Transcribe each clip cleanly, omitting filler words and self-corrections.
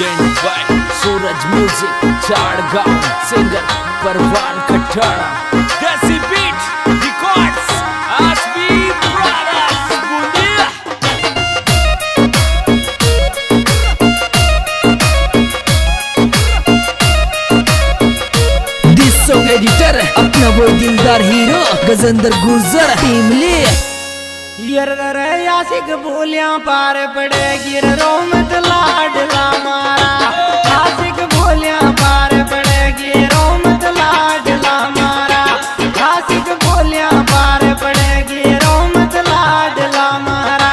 Present by Suraj music Chadgaon singer Parwan Khatada Desi beat records आसबी brothers Bundiya. This song editor अपना वो दिलदार हीरो गजेंद्र गुजर टीम ले आशिक भूलिया पार पड़ेगी रोमत लाडला मारा। आशिक भूलिया पार पड़ेगी रोमत लाडला मारा। आशिक भूलिया पार पड़ेगी रोमत लाडला मारा।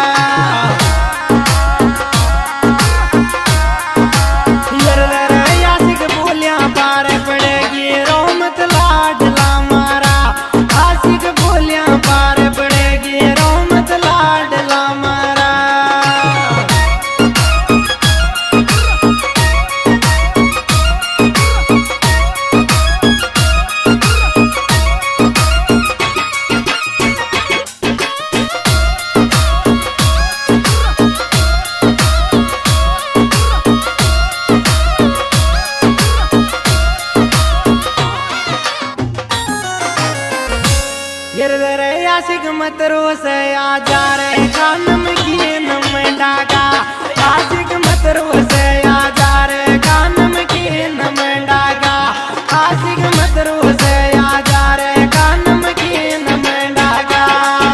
आशिक भूलिया पार पड़ेगी रोमत लाडला मारा। आशिक भूलिया पार पड़ेगी रोमत लाडला मारा। आशिक मत रोसे आ जा रे कानम की नम डागा। आशिक मत रोसे आ जा रे कानम की नम डागा। आशिक मत रोसे आ जा रे कानम की नम डागा।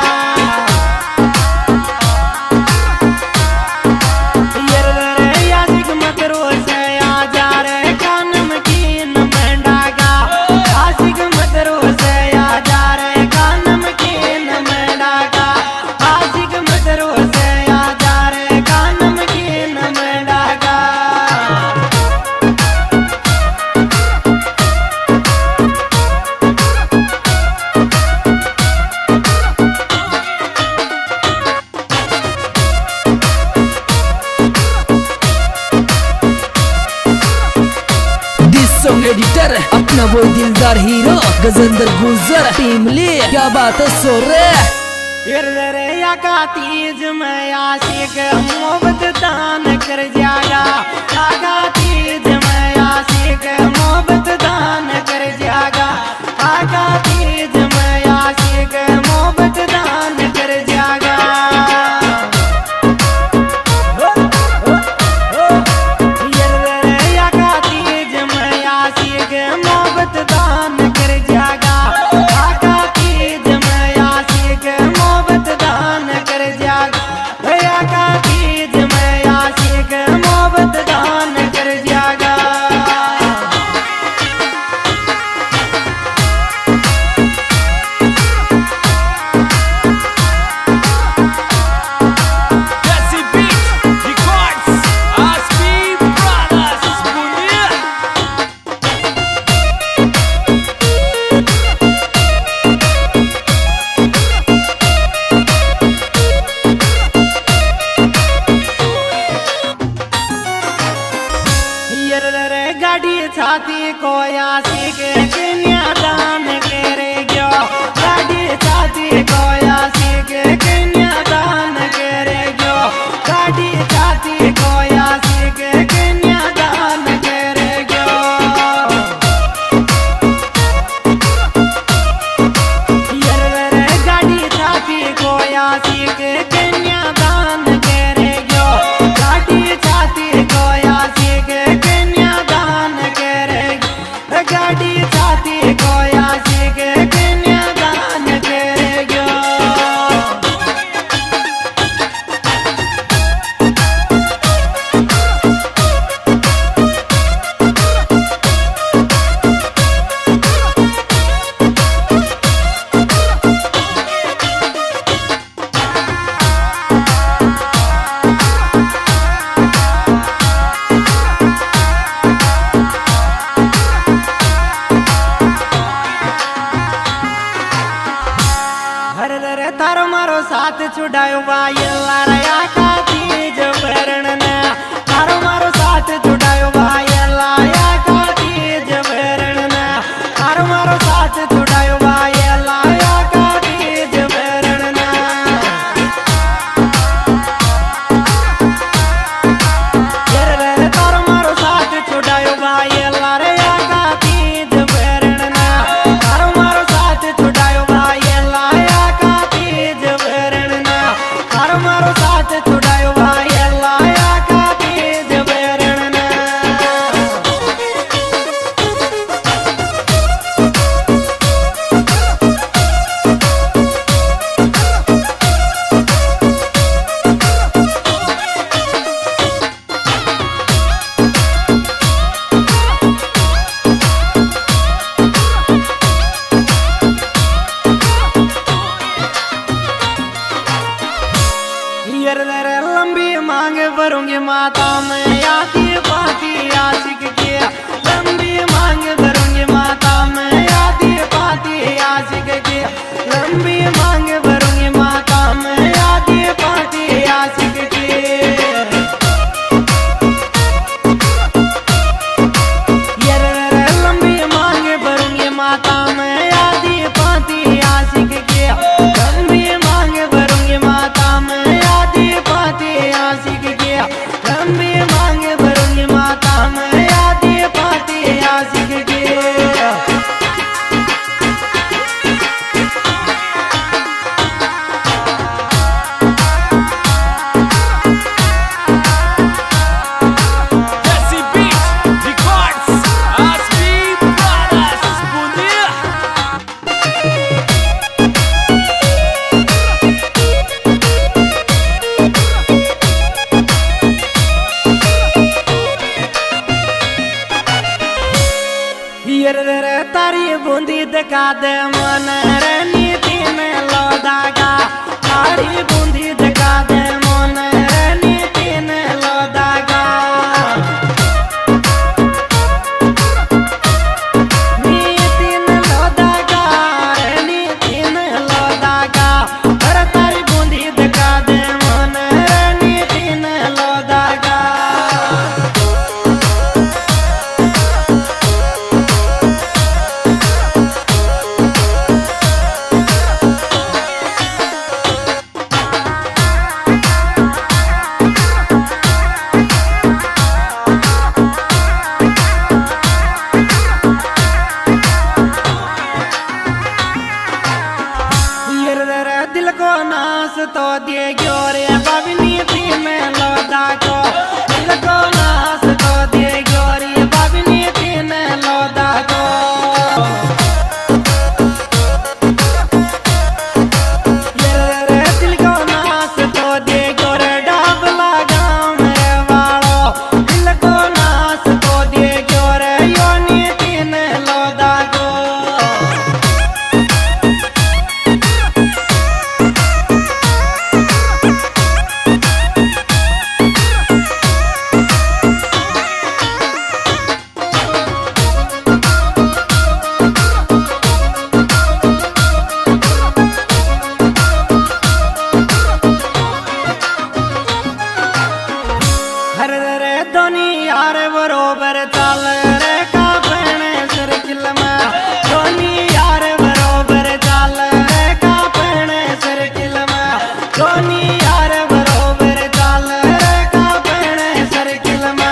आशिक मत रोसे आ जा रे कानम की नम डागा। आशिक मत रोसे आ जा रे कानम की नम डागा। आशिक मत रोसे आ जा रे कानम की नम डागा। दिस सॉन्ग एडिटर अपना वो दिलदार हीरो गजेंद्र गुजर टीम ले क्या बात है सोरे। या का तीज में आशिक मोहब्बत दान कर जाएगा। आगा तीज में आशिक मोहब्बत दान कर जाएगा। आगा तीज में आशिक मोहब्बत दान कर जाएगा। या का तीज में आशिक मोहब्बत दान कर जाएगा। आगा तीज में आशिक मोहब्बत दान कर जाएगा। या का तीज में आशिक मोहब्बत दान कर जाएगा। देसी बीट रिकॉर्ड्स आसबी ब्रदर्स बुंदिया। गाड़ी छाती को आशिक कन्यादान करेगो। गाड़ी छाती को आशिक कन्यादान करेगो। गाड़ी छाती को आशिक कन्यादान करेगो। गाड़ी छाती को आशिक कन्यादान करेगो। गाड़ी छाती को आशिक कन्यादान करेगो। गाड़ी छाती को आशिक कन्यादान करेगो। तारो मारो साथ छुड़ायो भाई लाया का तीज भरण ने। तारो मारो साथ छुड़ायो भाई लाया का तीज भरण ने। तारो मारो साथ छुड़ायो भाई लाया का तीज भरण ने। तारो रे तारी बूंदी दिखा दे मन रे नीति में लोदागा तारी बूंदी दिखा दे मन रे नीति में लोदागा नीति में लोदागा रे नीति में लोदागा रे तारी बूंदी दिखा दे मन रे नीति में लोदागा दिल को नाश तो दे गयो रे बाबनी थी में लोदा को दिल को नाश तो दे गयो रे बाबनी थी में लोदा को रे दिल को नाश तो दे गयो रे डाबला गाँव में वालो दिल को नाश तो दे गयो रे योनी थी में लोदा को यार बरोबर चाल रे का पहने सर्किल में धोनी यार बरोबर चाल रे का पहने सर्किल में धोनी यार बरोबर चाल रे का पहने सर्किल में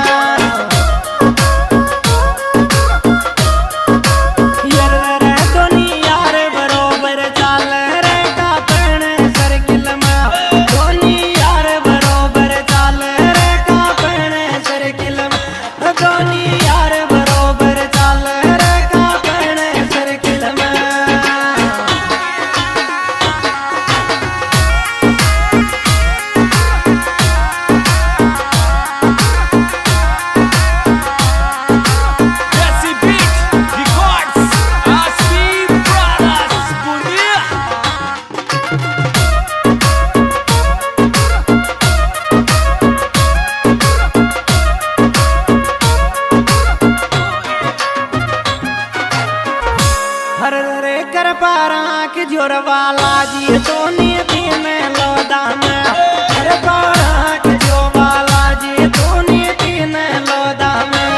यार रे धोनी यार बरोबर चाल रे का पहने सर्किल में धोनी यार बरोबर चाल रे का पहने सर्किल में धोनी यार बरोबर चाल रे का पहने सर्किल में Jesse Beat Records, Aspi Brothers, Bunia. हर रे कर पारा के जोर वाला जी तो नीति में लोदा में हर पारा के जो वाला जी तो नीति में लोदा में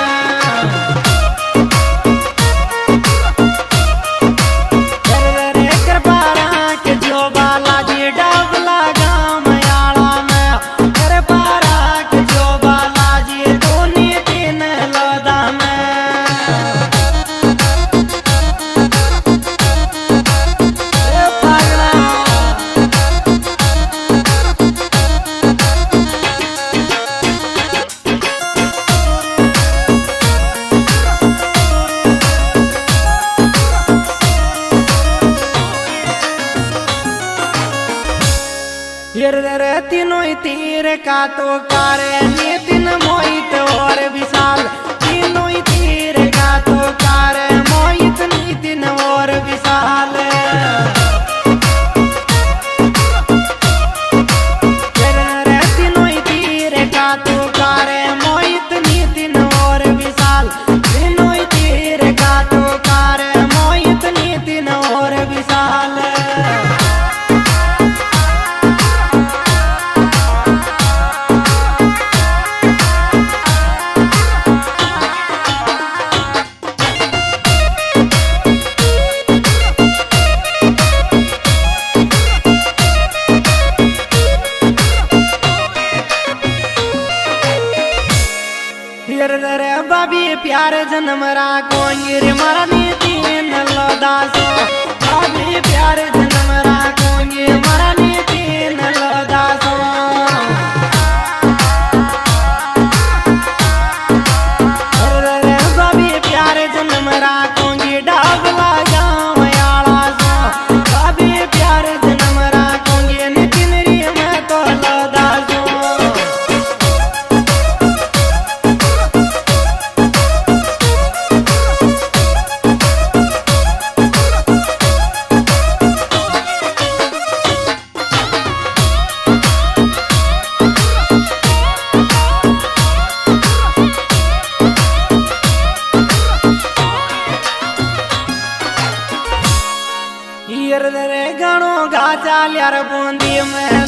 हर रे कर पारा के जो वाला जी डाबला गाँव मयाला में हर पारा के जो वाला जी तो नीति में लोदा में रे तीनों तीर का तो कारे नितिन मोहित और विशाल तीनों तीर का तो कारे मोहित नितिन और विशाल रे तीनों तीर का तो कारे मोहित नितिन और विशाल तीनों तीर का तो कारे मोहित नितिन और विशाल रे बाबी प्यार जन्म राखोंगे रे मारा नीति न लोदासो बाबी प्यार जन्म राखोंगे मारा नीति न लोदासो रे बाबी प्यार जन्म राखोंगे डाबला गाँव मयाला सो बाबी प्यार जन्म राखोंगे नितिन री मैं तो लोदासो डालिया रे बूंदी में